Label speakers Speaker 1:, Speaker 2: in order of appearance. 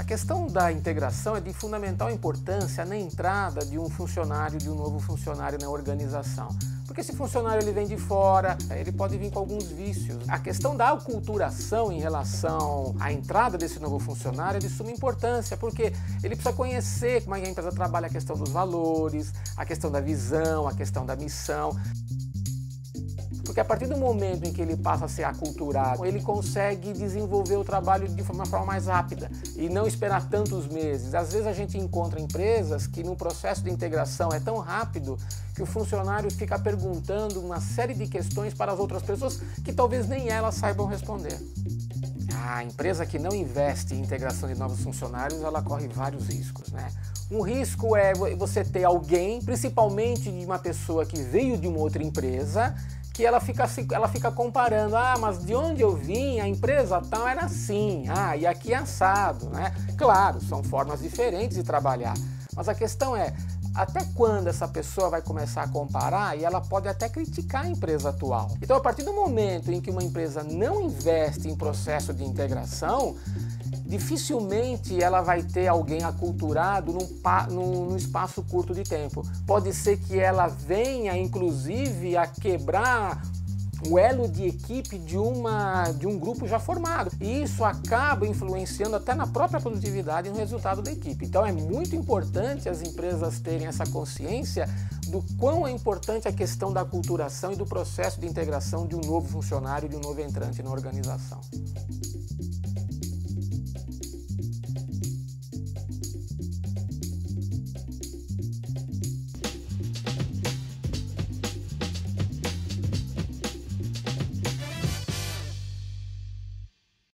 Speaker 1: questão da integração é de fundamental importância na entrada de um novo funcionário na organização. Porque esse funcionário ele vem de fora, ele pode vir com alguns vícios. A questão da aculturação em relação à entrada desse novo funcionário é de suma importância, porque ele precisa conhecer como é que a empresa trabalha a questão dos valores, a questão da visão, a questão da missão. Porque a partir do momento em que ele passa a ser aculturado, ele consegue desenvolver o trabalho de uma forma mais rápida e não esperar tantos meses. Às vezes a gente encontra empresas que no processo de integração é tão rápido que o funcionário fica perguntando uma série de questões para as outras pessoas que talvez nem elas saibam responder. A empresa que não investe em integração de novos funcionários, ela corre vários riscos, né? Um risco é você ter alguém, principalmente de uma pessoa que veio de uma outra empresa, que ela fica comparando, mas de onde eu vim, a empresa tal era assim, e aqui é assado, né? Claro, são formas diferentes de trabalhar, mas a questão é, até quando essa pessoa vai começar a comparar e ela pode até criticar a empresa atual. Então, a partir do momento em que uma empresa não investe em processo de integração, dificilmente ela vai ter alguém aculturado num espaço curto de tempo. Pode ser que ela venha, inclusive, a quebrar o elo de equipe de um grupo já formado. E isso acaba influenciando até na própria produtividade e no resultado da equipe. Então é muito importante as empresas terem essa consciência do quão é importante a questão da aculturação e do processo de integração de um novo funcionário, de um novo entrante na organização.